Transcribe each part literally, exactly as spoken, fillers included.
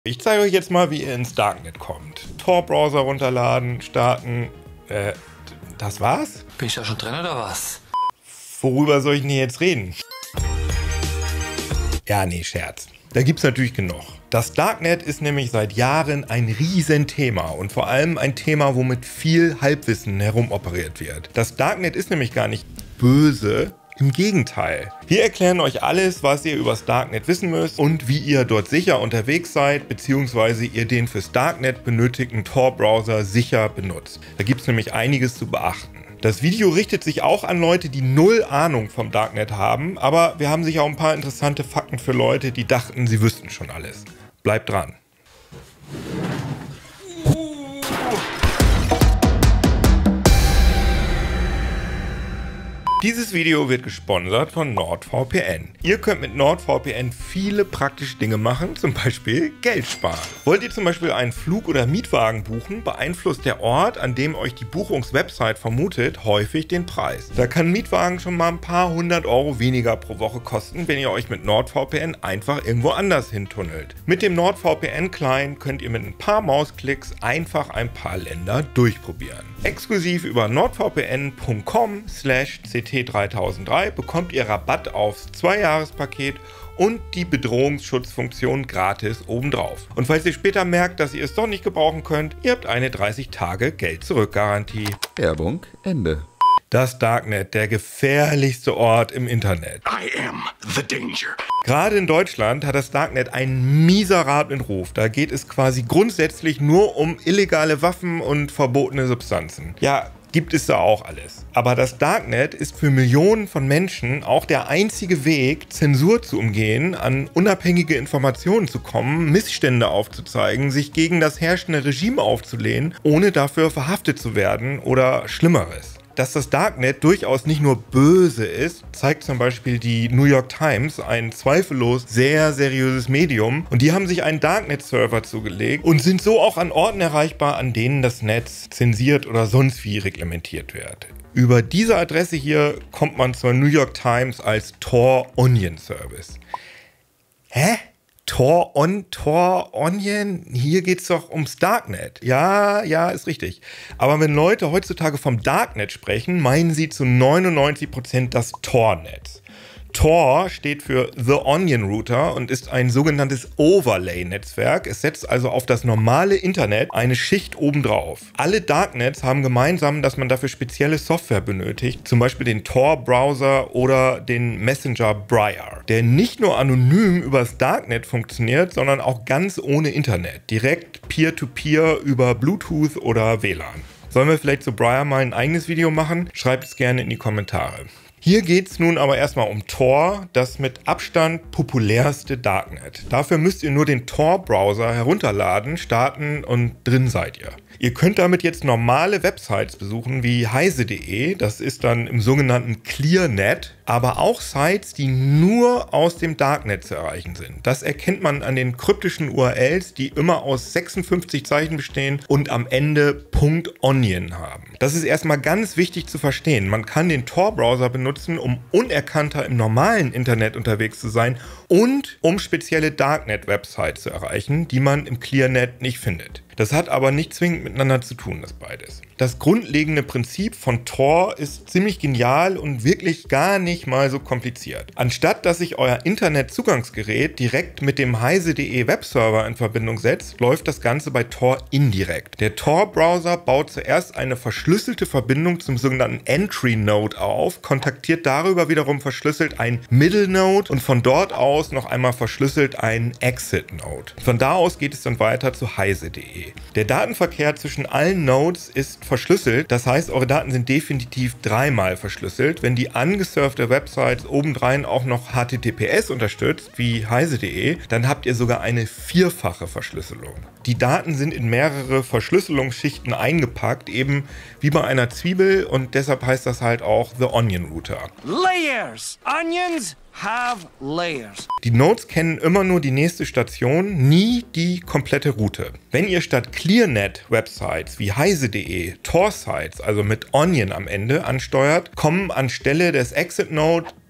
Ich zeige euch jetzt mal, wie ihr ins Darknet kommt. Tor-Browser runterladen, starten. Äh, das war's? Bin ich da schon drin oder was? Worüber soll ich denn jetzt reden? Ja, nee, Scherz. Da gibt's natürlich genug. Das Darknet ist nämlich seit Jahren ein Riesenthema und vor allem ein Thema, womit viel Halbwissen herumoperiert wird. Das Darknet ist nämlich gar nicht böse. Im Gegenteil. Wir erklären euch alles, was ihr übers Darknet wissen müsst und wie ihr dort sicher unterwegs seid, beziehungsweise ihr den fürs Darknet benötigten Tor-Browser sicher benutzt. Da gibt es nämlich einiges zu beachten. Das Video richtet sich auch an Leute, die null Ahnung vom Darknet haben, aber wir haben sicher auch ein paar interessante Fakten für Leute, die dachten, sie wüssten schon alles. Bleibt dran. Dieses Video wird gesponsert von NordVPN. Ihr könnt mit NordVPN viele praktische Dinge machen, zum Beispiel Geld sparen. Wollt ihr zum Beispiel einen Flug oder Mietwagen buchen, beeinflusst der Ort, an dem euch die Buchungswebsite vermutet, häufig den Preis. Da kann ein Mietwagen schon mal ein paar hundert Euro weniger pro Woche kosten, wenn ihr euch mit NordVPN einfach irgendwo anders hintunnelt. Mit dem NordVPN-Client könnt ihr mit ein paar Mausklicks einfach ein paar Länder durchprobieren. Exklusiv über nordvpn punkt com slash c t dreitausenddrei bekommt ihr Rabatt aufs zwei-Jahres-Paket und die Bedrohungsschutzfunktion gratis obendrauf. Und falls ihr später merkt, dass ihr es doch nicht gebrauchen könnt, ihr habt eine dreißig Tage Geld-Zurück-Garantie. Werbung Ende. Das Darknet, der gefährlichste Ort im Internet. I am the danger. Gerade in Deutschland hat das Darknet einen miserablen Ruf. Da geht es quasi grundsätzlich nur um illegale Waffen und verbotene Substanzen. Ja, gibt es da auch alles. Aber das Darknet ist für Millionen von Menschen auch der einzige Weg, Zensur zu umgehen, an unabhängige Informationen zu kommen, Missstände aufzuzeigen, sich gegen das herrschende Regime aufzulehnen, ohne dafür verhaftet zu werden oder Schlimmeres. Dass das Darknet durchaus nicht nur böse ist, zeigt zum Beispiel die New York Times, ein zweifellos sehr seriöses Medium. Und die haben sich einen Darknet-Server zugelegt und sind so auch an Orten erreichbar, an denen das Netz zensiert oder sonst wie reglementiert wird. Über diese Adresse hier kommt man zur New York Times als Tor Onion Service. Hä? Tor on, Tor Onion? Hier geht's doch ums Darknet. Ja, ja, ist richtig. Aber wenn Leute heutzutage vom Darknet sprechen, meinen sie zu neunundneunzig Prozent das Tor-Netz. Tor steht für The Onion Router und ist ein sogenanntes Overlay-Netzwerk. Es setzt also auf das normale Internet eine Schicht obendrauf. Alle Darknets haben gemeinsam, dass man dafür spezielle Software benötigt, zum Beispiel den Tor-Browser oder den Messenger Briar, der nicht nur anonym übers Darknet funktioniert, sondern auch ganz ohne Internet, direkt Peer-to-Peer über Bluetooth oder W L A N. Sollen wir vielleicht zu Briar mal ein eigenes Video machen? Schreibt es gerne in die Kommentare. Hier geht es nun aber erstmal um Tor, das mit Abstand populärste Darknet. Dafür müsst ihr nur den Tor-Browser herunterladen, starten und drin seid ihr. Ihr könnt damit jetzt normale Websites besuchen wie heise punkt de, das ist dann im sogenannten ClearNet, aber auch Sites, die nur aus dem Darknet zu erreichen sind. Das erkennt man an den kryptischen U R Ls, die immer aus sechsundfünfzig Zeichen bestehen und am Ende .onion haben. Das ist erstmal ganz wichtig zu verstehen. Man kann den Tor-Browser benutzen, um unerkannter im normalen Internet unterwegs zu sein und um spezielle Darknet-Websites zu erreichen, die man im ClearNet nicht findet. Das hat aber nicht zwingend miteinander zu tun, das beides. Das grundlegende Prinzip von Tor ist ziemlich genial und wirklich gar nicht mal so kompliziert. Anstatt dass sich euer Internetzugangsgerät direkt mit dem heise punkt de Webserver in Verbindung setzt, läuft das Ganze bei Tor indirekt. Der Tor-Browser baut zuerst eine verschlüsselte Verbindung zum sogenannten Entry-Node auf, kontaktiert darüber wiederum verschlüsselt ein Middle-Node und von dort aus noch einmal verschlüsselt ein Exit-Node. Von da aus geht es dann weiter zu heise punkt de. Der Datenverkehr zwischen allen Nodes ist verschlüsselt, das heißt, eure Daten sind definitiv dreimal verschlüsselt. Wenn die angesurfte Website obendrein auch noch H T T P S unterstützt, wie heise punkt de, dann habt ihr sogar eine vierfache Verschlüsselung. Die Daten sind in mehrere Verschlüsselungsschichten eingepackt, eben wie bei einer Zwiebel und deshalb heißt das halt auch The Onion Router. Layers. Onions have layers. Die Nodes kennen immer nur die nächste Station, nie die komplette Route. Wenn ihr statt ClearNet-Websites wie heise punkt de Tor-Sites, also mit Onion am Ende, ansteuert, kommen anstelle des Exit-Node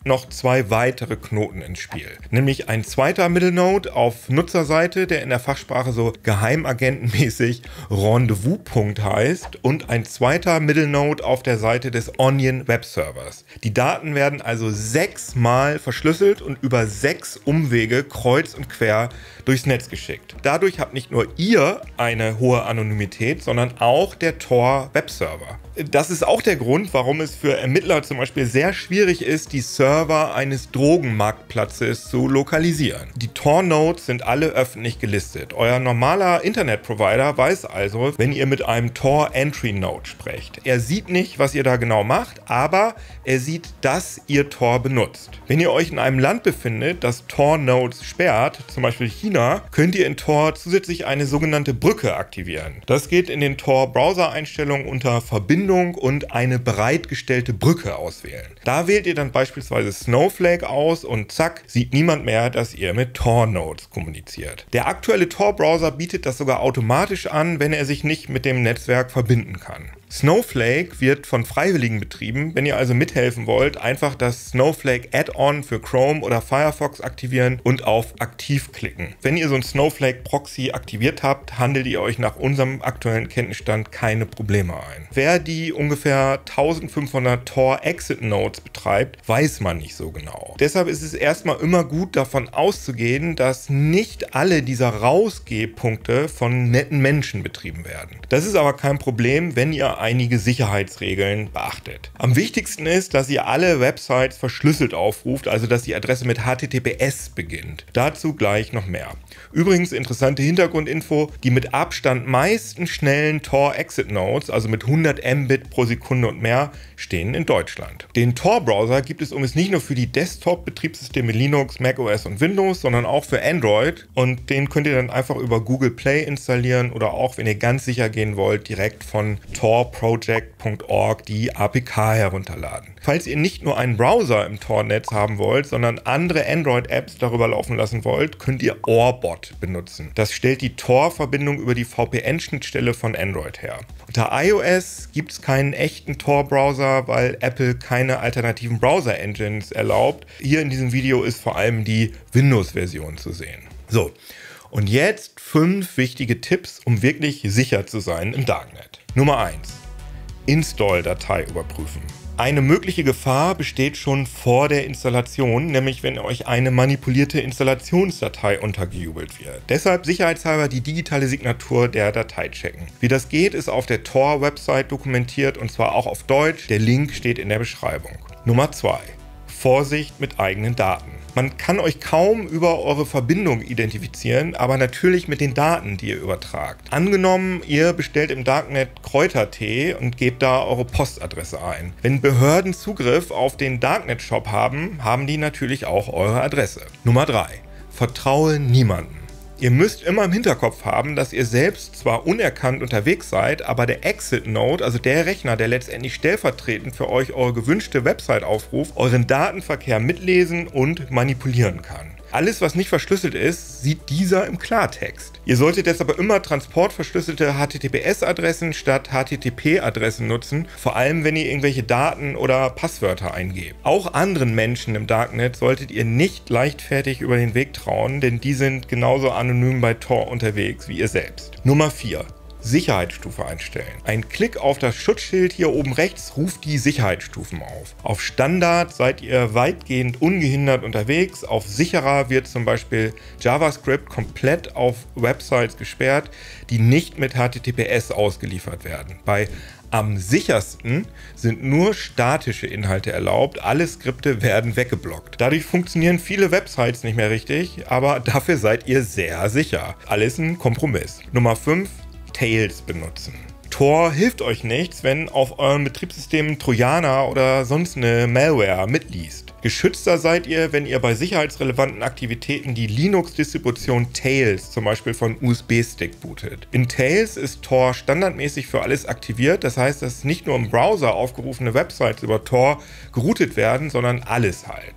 noch zwei weitere Knoten ins Spiel. Nämlich ein zweiter Middle Node auf Nutzerseite, der in der Fachsprache so geheimagentenmäßig Rendezvous-Punkt heißt, und ein zweiter Middle Node auf der Seite des Onion Webservers. Die Daten werden also sechsmal verschlüsselt und über sechs Umwege kreuz und quer durchs Netz geschickt. Dadurch habt nicht nur ihr eine hohe Anonymität, sondern auch der Tor Webserver. Das ist auch der Grund, warum es für Ermittler zum Beispiel sehr schwierig ist, die Server eines Drogenmarktplatzes zu lokalisieren. Die Tor-Nodes sind alle öffentlich gelistet. Euer normaler Internetprovider weiß also, wenn ihr mit einem Tor-Entry-Node sprecht. Er sieht nicht, was ihr da genau macht, aber er sieht, dass ihr Tor benutzt. Wenn ihr euch in einem Land befindet, das Tor-Nodes sperrt, zum Beispiel China, könnt ihr in Tor zusätzlich eine sogenannte Brücke aktivieren. Das geht in den Tor-Browser-Einstellungen unter Verbindung und eine bereitgestellte Brücke auswählen. Da wählt ihr dann beispielsweise Snowflake aus und zack, sieht niemand mehr, dass ihr mit Tor-Nodes kommuniziert. Der aktuelle Tor-Browser bietet das sogar automatisch an, wenn er sich nicht mit dem Netzwerk verbinden kann. Snowflake wird von Freiwilligen betrieben. Wenn ihr also mithelfen wollt, einfach das Snowflake Add-on für Chrome oder Firefox aktivieren und auf Aktiv klicken. Wenn ihr so ein Snowflake Proxy aktiviert habt, handelt ihr euch nach unserem aktuellen Kenntnisstand keine Probleme ein. Wer die ungefähr eintausendfünfhundert Tor-Exit-Nodes betreibt, weiß man nicht so genau. Deshalb ist es erstmal immer gut davon auszugehen, dass nicht alle dieser Rausgehpunkte von netten Menschen betrieben werden. Das ist aber kein Problem, wenn ihr einige Sicherheitsregeln beachtet. Am wichtigsten ist, dass ihr alle Websites verschlüsselt aufruft, also dass die Adresse mit H T T P S beginnt. Dazu gleich noch mehr. Übrigens interessante Hintergrundinfo, die mit Abstand meisten schnellen Tor-Exit-Nodes, also mit hundert Mbit pro Sekunde und mehr, stehen in Deutschland. Den Tor-Browser gibt es übrigens nicht nur für die Desktop-Betriebssysteme Linux, macOS und Windows, sondern auch für Android, und den könnt ihr dann einfach über Google Play installieren oder auch, wenn ihr ganz sicher gehen wollt, direkt von tor project punkt org die A P K herunterladen. Falls ihr nicht nur einen Browser im Tor-Netz haben wollt, sondern andere Android-Apps darüber laufen lassen wollt, könnt ihr Orbot benutzen. Das stellt die Tor-Verbindung über die V P N-Schnittstelle von Android her. Unter iOS gibt es keinen echten Tor-Browser, weil Apple keine alternativen Browser-Engines erlaubt. Hier in diesem Video ist vor allem die Windows-Version zu sehen. So, und jetzt fünf wichtige Tipps, um wirklich sicher zu sein im Darknet. Nummer eins. Install-Datei überprüfen. Eine mögliche Gefahr besteht schon vor der Installation, nämlich wenn euch eine manipulierte Installationsdatei untergejubelt wird. Deshalb sicherheitshalber die digitale Signatur der Datei checken. Wie das geht, ist auf der Tor-Website dokumentiert, und zwar auch auf Deutsch. Der Link steht in der Beschreibung. Nummer zwei. Vorsicht mit eigenen Daten. Man kann euch kaum über eure Verbindung identifizieren, aber natürlich mit den Daten, die ihr übertragt. Angenommen, ihr bestellt im Darknet Kräutertee und gebt da eure Postadresse ein. Wenn Behörden Zugriff auf den Darknet-Shop haben, haben die natürlich auch eure Adresse. Nummer drei. Vertraue niemanden. Ihr müsst immer im Hinterkopf haben, dass ihr selbst zwar unerkannt unterwegs seid, aber der Exit-Node, also der Rechner, der letztendlich stellvertretend für euch eure gewünschte Website aufruft, euren Datenverkehr mitlesen und manipulieren kann. Alles, was nicht verschlüsselt ist, sieht dieser im Klartext. Ihr solltet jetzt aber immer transportverschlüsselte H T T P S-Adressen statt H T T P-Adressen nutzen, vor allem wenn ihr irgendwelche Daten oder Passwörter eingebt. Auch anderen Menschen im Darknet solltet ihr nicht leichtfertig über den Weg trauen, denn die sind genauso anonym bei Tor unterwegs wie ihr selbst. Nummer vier. Sicherheitsstufe einstellen. Ein Klick auf das Schutzschild hier oben rechts ruft die Sicherheitsstufen auf. Auf Standard seid ihr weitgehend ungehindert unterwegs. Auf sicherer wird zum Beispiel JavaScript komplett auf Websites gesperrt, die nicht mit H T T P S ausgeliefert werden. Bei am sichersten sind nur statische Inhalte erlaubt, alle Skripte werden weggeblockt. Dadurch funktionieren viele Websites nicht mehr richtig, aber dafür seid ihr sehr sicher. Alles ein Kompromiss. Nummer fünf. Tails benutzen. Tor hilft euch nichts, wenn auf eurem Betriebssystem Trojaner oder sonst eine Malware mitliest. Geschützter seid ihr, wenn ihr bei sicherheitsrelevanten Aktivitäten die Linux-Distribution Tails, zum Beispiel von U S B-Stick, bootet. In Tails ist Tor standardmäßig für alles aktiviert, das heißt, dass nicht nur im Browser aufgerufene Websites über Tor geroutet werden, sondern alles halt.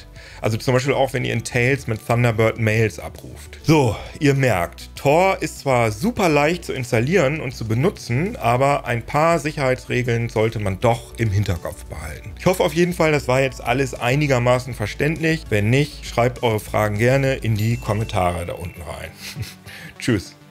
Also zum Beispiel auch, wenn ihr in Tails mit Thunderbird Mails abruft. So, ihr merkt, Tor ist zwar super leicht zu installieren und zu benutzen, aber ein paar Sicherheitsregeln sollte man doch im Hinterkopf behalten. Ich hoffe auf jeden Fall, das war jetzt alles einigermaßen verständlich. Wenn nicht, schreibt eure Fragen gerne in die Kommentare da unten rein. Tschüss.